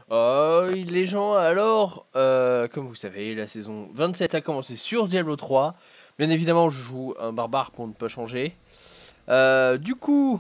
Les gens, alors, comme vous savez, la saison 27 a commencé sur Diablo 3. Bien évidemment, je joue un barbare pour ne pas changer. Du coup,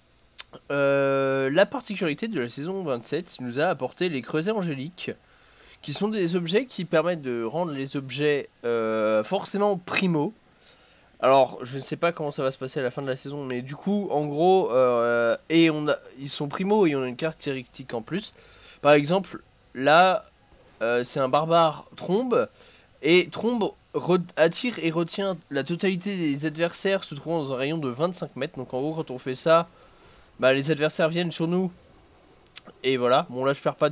la particularité de la saison 27 nous a apporté les creusets angéliques, qui sont des objets qui permettent de rendre les objets forcément primo. Alors, je ne sais pas comment ça va se passer à la fin de la saison, mais du coup, en gros, ils sont primo et on a une caractéristique en plus. Par exemple, là, c'est un barbare trombe, et trombe attire et retient la totalité des adversaires se trouvant dans un rayon de 25 mètres. Donc en gros, quand on fait ça, bah, les adversaires viennent sur nous, et voilà. Bon, là, je perds pas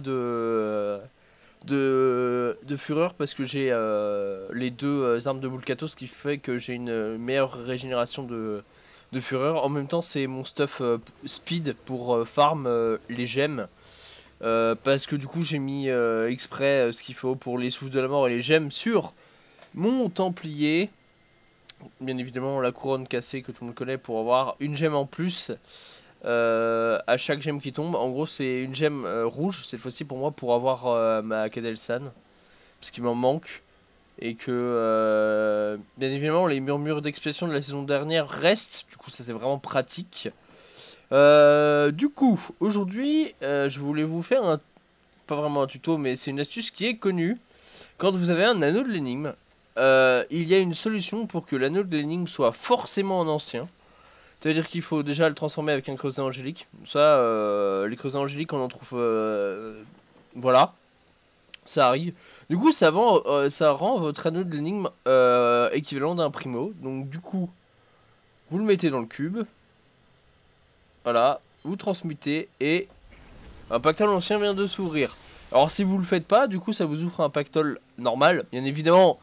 de fureur parce que j'ai les deux armes de Mulkato, ce qui fait que j'ai une meilleure régénération de fureur. En même temps, c'est mon stuff speed pour farm les gemmes. Parce que du coup j'ai mis exprès ce qu'il faut pour les souffles de la mort et les gemmes sur mon templier. Bien évidemment la couronne cassée que tout le monde connaît pour avoir une gemme en plus à chaque gemme qui tombe. En gros c'est une gemme rouge cette fois-ci pour moi pour avoir ma Kadel'San. Parce qu'il m'en manque. Et que bien évidemment les murmures d'expiation de la saison dernière restent. Du coup ça c'est vraiment pratique. Du coup aujourd'hui je voulais vous faire pas vraiment un tuto, mais c'est une astuce qui est connue. Quand vous avez un anneau de l'énigme, il y a une solution pour que l'anneau de l'énigme soit forcément en ancien. C'est-à-dire qu'il faut déjà le transformer avec un creuset angélique. Ça, les creusets angéliques, on en trouve... voilà, ça arrive. Du coup, ça rend votre anneau de l'énigme équivalent d'un primo. Donc du coup, vous le mettez dans le cube. Voilà, vous transmutez et un pactole ancien vient de s'ouvrir. Alors si vous le faites pas, du coup ça vous ouvre un pactole normal. Bien évidemment,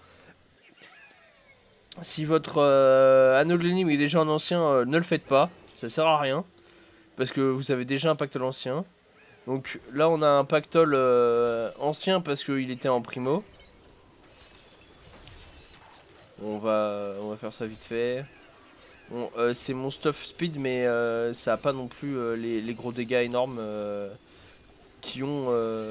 si votre anneau de l'énigme est déjà en ancien, ne le faites pas. Ça sert à rien. Parce que vous avez déjà un pactole ancien. Donc là on a un pactole ancien parce qu'il était en primo. On va faire ça vite fait. Bon, c'est mon stuff speed mais ça a pas non plus les gros dégâts énormes qui ont...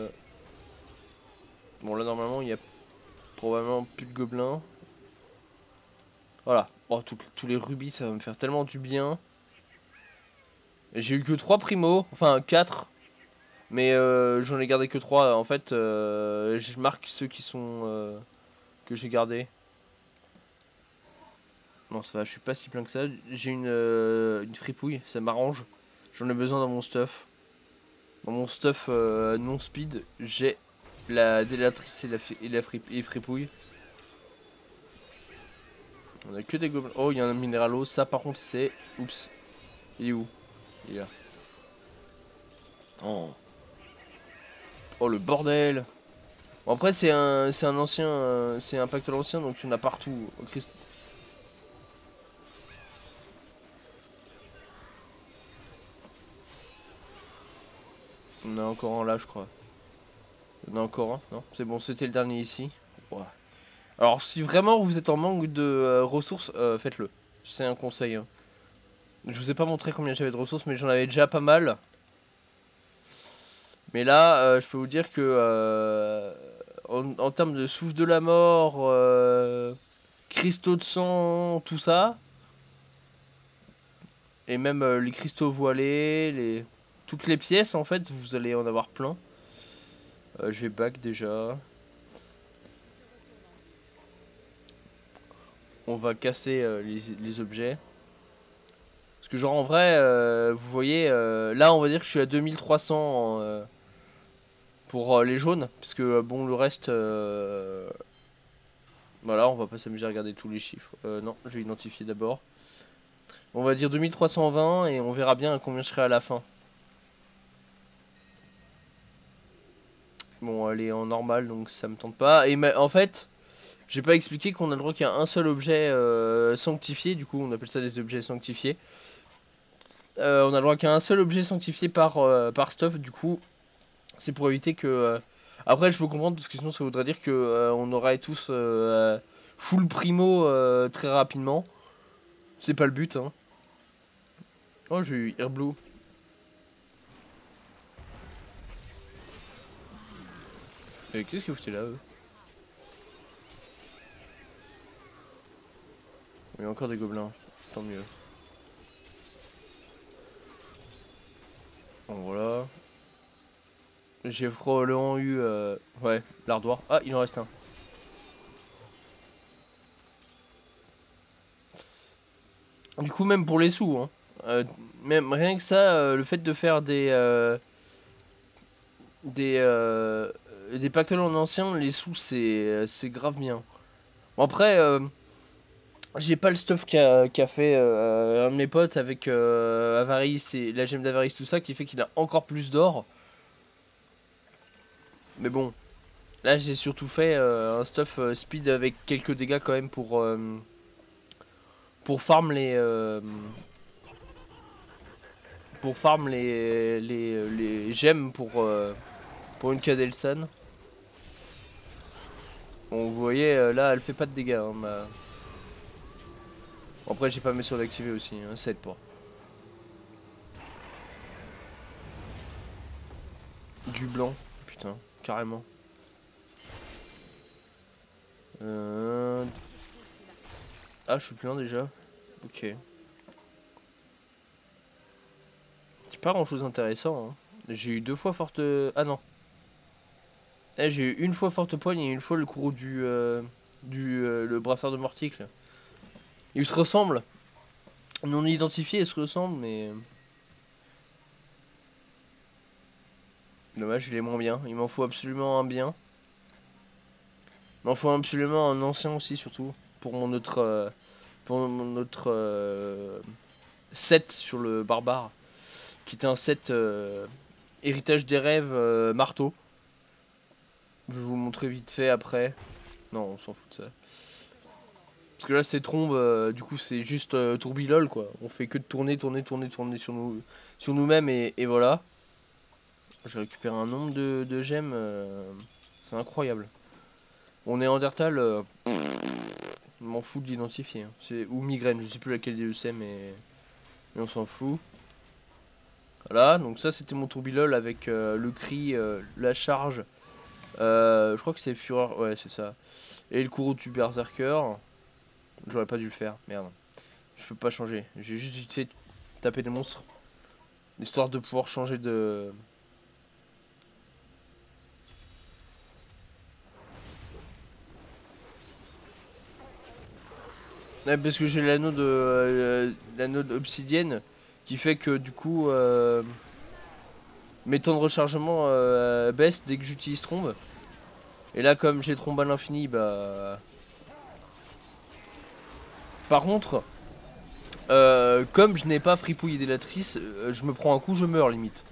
Bon là normalement il y a probablement plus de gobelins. Voilà. Oh, tous les rubis, ça va me faire tellement du bien. J'ai eu que 3 primos. Enfin, 4. Mais j'en ai gardé que 3. En fait, je marque ceux qui sont... que j'ai gardés. Non, ça va, je suis pas si plein que ça. J'ai une fripouille, ça m'arrange. J'en ai besoin dans mon stuff. Dans mon stuff non speed, j'ai la délatrice et la fripouille. On a que des gobelins. Oh, il y a un minéralo. Ça, par contre, c'est... Oups. Il est où? Il est là. Oh. Oh, le bordel. Bon, après, c'est un ancien... c'est un pactole ancien, donc il y en a partout. Oh, Christ. On a encore un là, je crois. Il y en a encore un, non? C'est bon, c'était le dernier ici. Ouais. Alors, si vraiment vous êtes en manque de ressources, faites-le. C'est un conseil. Hein. Je vous ai pas montré combien j'avais de ressources, mais j'en avais déjà pas mal. Mais là, je peux vous dire que en termes de souffle de la mort, cristaux de sang, tout ça, et même les cristaux voilés, toutes les pièces en fait, vous allez en avoir plein. Je vais back déjà. On va casser les objets. Parce que genre en vrai, vous voyez, là on va dire que je suis à 2300 pour les jaunes. Parce que bon le reste... voilà, on va pas s'amuser à regarder tous les chiffres. Non, je vais identifier d'abord. On va dire 2320 et on verra bien à combien je serai à la fin. Bon, elle est en normal donc ça me tente pas. Et en fait, j'ai pas expliqué qu'on a le droit qu'il y a un seul objet sanctifié. Du coup, on appelle ça des objets sanctifiés. On a le droit qu'il y a un seul objet sanctifié par stuff. Du coup, c'est pour éviter que... Après, je peux comprendre parce que sinon ça voudrait dire que on aurait tous full primo très rapidement. C'est pas le but, hein. Oh, j'ai eu Air Blue. Et qu'est-ce que vous foutez là, eux? Il y a encore des gobelins. Tant mieux. Bon, voilà. J'ai probablement eu... ouais, l'ardoire. Ah, il en reste un. Du coup, même pour les sous, hein. Même rien que ça, le fait de faire des pactoles en ancien, les sous, c'est grave bien. Bon, après, j'ai pas le stuff qu'a fait un de mes potes avec Avarice et la gemme d'Avarice, tout ça, qui fait qu'il a encore plus d'or. Mais bon, là j'ai surtout fait un stuff speed avec quelques dégâts quand même pour farm les gemmes pour une Cadelsan. Bon, vous voyez, là elle fait pas de dégâts. Hein, bon, après j'ai pas mes sauts activés aussi, hein, ça aide pas. Du blanc, putain, carrément. Ah, je suis plein déjà. Ok. C'est pas grand chose d'intéressant. Hein. J'ai eu 2 fois forte. Ah non. Eh, j'ai eu une fois forte poigne et une fois le courroux le brassard de morticle. Ils se ressemblent. Non identifiés, ils se ressemblent, mais. Dommage, il est moins bien. Il m'en faut absolument un bien. Il m'en faut absolument un ancien aussi, surtout. Pour mon autre. Set sur le barbare. Qui était un set héritage des rêves marteau. Je vais vous montrer vite fait après. Non, on s'en fout de ça. Parce que là, c'est trombe, du coup, c'est juste tourbilol quoi. On fait que de tourner, tourner, tourner, tourner sur nous-mêmes et voilà. J'ai récupéré un nombre de gemmes. C'est incroyable. On est Néandertal, je m'en fous de l'identifier. Hein. Ou migraine, je sais plus laquelle des deux c'est, mais on s'en fout. Voilà, donc ça c'était mon tourbilol avec le cri, la charge. Je crois que c'est Fureur, ouais, c'est ça. Et le courroux du berserker. J'aurais pas dû le faire, merde. Je peux pas changer. J'ai juste vite fait taper des monstres. Histoire de pouvoir changer de... Ouais, parce que j'ai l'anneau d'obsidienne qui fait que du coup mes temps de rechargement baissent dès que j'utilise trombe. Et là comme j'ai trombe à l'infini, bah... Par contre, comme je n'ai pas fripouille délatrice, je me prends un coup, je meurs limite.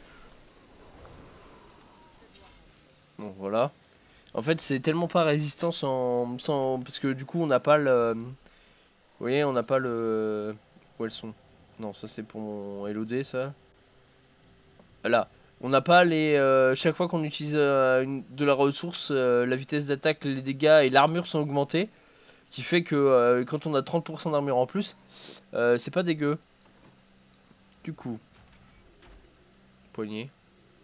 Bon voilà. En fait c'est tellement pas résistant sans... Parce que du coup on n'a pas le... Vous voyez, on n'a pas le... Où elles sont? Non, ça c'est pour mon LOD, ça. Là. On n'a pas les... chaque fois qu'on utilise de la ressource, la vitesse d'attaque, les dégâts et l'armure sont augmentés. Qui fait que quand on a 30% d'armure en plus, c'est pas dégueu. Du coup. Poignée.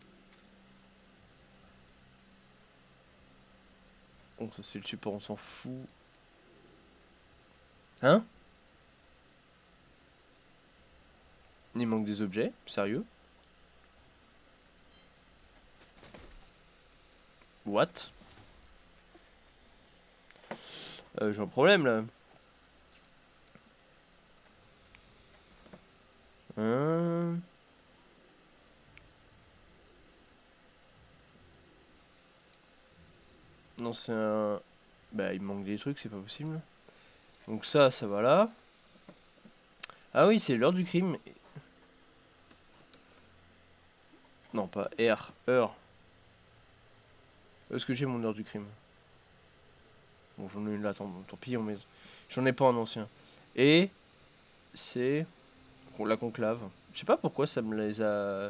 Bon, ça c'est le support, on s'en fout. Hein? Il manque des objets, sérieux? What? J'ai un problème là. Hein? Non, c'est un... Bah, il me manque des trucs, c'est pas possible. Donc ça va là. Ah oui, c'est l'heure du crime. Non, pas R, heure. Est-ce que j'ai mon heure du crime? Bon, j'en ai une là, tant pis, j'en ai pas en ancien. Et c'est la conclave. Je sais pas pourquoi ça me les a...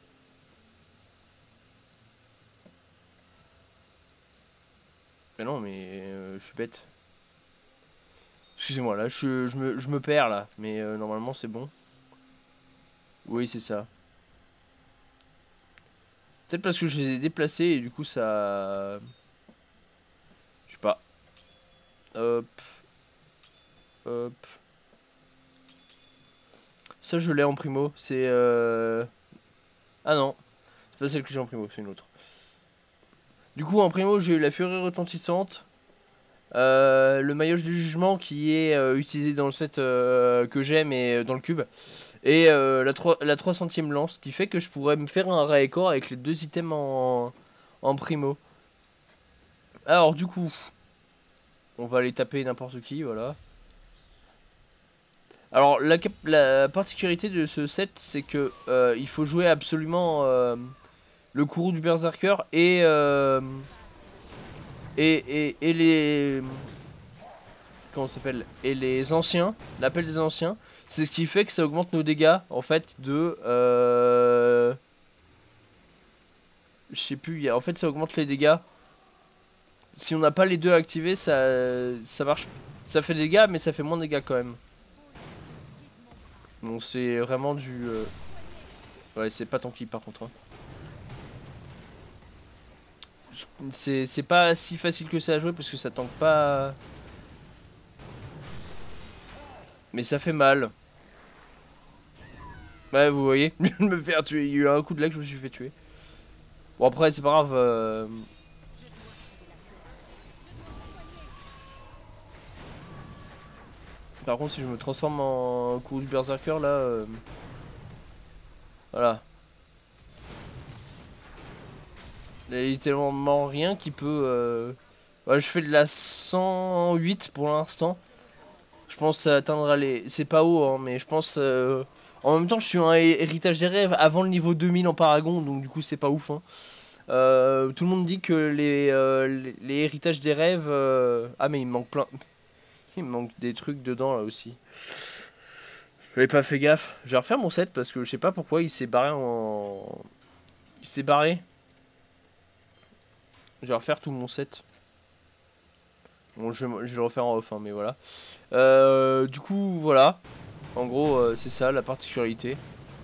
Mais non, mais je suis bête. Excusez-moi, là, je me perds, là. Mais normalement, c'est bon. Oui, c'est ça. Peut-être parce que je les ai déplacés et du coup, ça... sais pas. Hop. Hop. Ça je l'ai en primo, c'est ah non, c'est pas celle que j'ai en primo, c'est une autre. Du coup en primo j'ai eu la furie retentissante, le maillage du jugement qui est utilisé dans le set que j'aime et dans le cube, et la 300ème lance qui fait que je pourrais me faire un Raekor avec les deux items en primo. Alors du coup, on va aller taper n'importe qui, voilà. Alors la particularité de ce set c'est que il faut jouer absolument le courroux du berserker et les comment ça s'appelle, et les anciens, l'appel des anciens. C'est ce qui fait que ça augmente nos dégâts en fait de je sais plus, en fait ça augmente les dégâts. Si on n'a pas les deux activés, ça marche, ça fait des dégâts mais ça fait moins de dégâts quand même. Bon, c'est vraiment du ouais, c'est pas tanky par contre hein. C'est pas si facile que ça à jouer parce que ça tank pas. Mais ça fait mal. Ouais, vous voyez, je viens de me faire tuer. Il y a eu un coup de lag, je me suis fait tuer. Bon, après, c'est pas grave. Par contre, si je me transforme en coup du berserker là. Voilà. Il y a littéralement rien qui peut. Ouais, je fais de la 108 pour l'instant. Je pense que ça atteindra les. C'est pas haut, hein, mais je pense. En même temps, je suis un héritage des rêves avant le niveau 2000 en Paragon, donc du coup, c'est pas ouf. Hein. Tout le monde dit que les héritages des rêves. Ah, mais il me manque plein. Il me manque des trucs dedans là aussi. J'avais pas fait gaffe. Je vais refaire mon set parce que je sais pas pourquoi il s'est barré en. Il s'est barré. Je vais refaire tout mon set. Bon, je vais le refaire en off, hein, mais voilà. Du coup, voilà. En gros, c'est ça la particularité.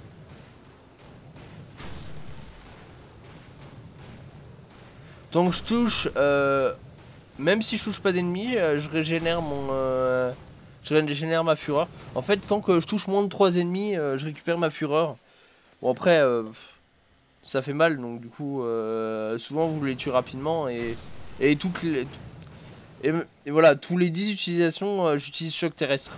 Donc je touche, même si je touche pas d'ennemis, je régénère je régénère ma fureur. En fait, tant que je touche moins de 3 ennemis, je récupère ma fureur. Bon après, ça fait mal, donc du coup, souvent vous les tuez rapidement et toutes les et voilà, tous les 10 utilisations, j'utilise choc terrestre.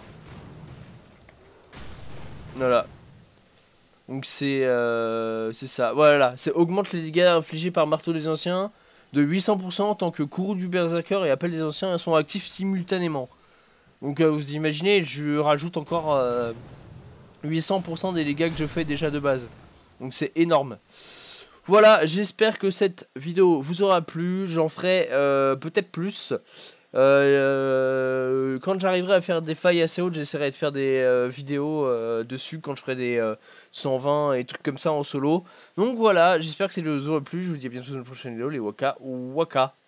Voilà. Donc c'est ça. Voilà, c'est augmente les dégâts infligés par marteau des anciens de 800% tant que courroux du berserker et appel des anciens sont actifs simultanément. Donc vous imaginez, je rajoute encore 800% des dégâts que je fais déjà de base. Donc c'est énorme. Voilà, j'espère que cette vidéo vous aura plu. J'en ferai peut-être plus. Quand j'arriverai à faire des failles assez hautes, j'essaierai de faire des vidéos dessus quand je ferai des 120 et trucs comme ça en solo. Donc voilà, j'espère que cette vidéo vous aura plu. Je vous dis à bientôt dans une prochaine vidéo, les Waka Waka.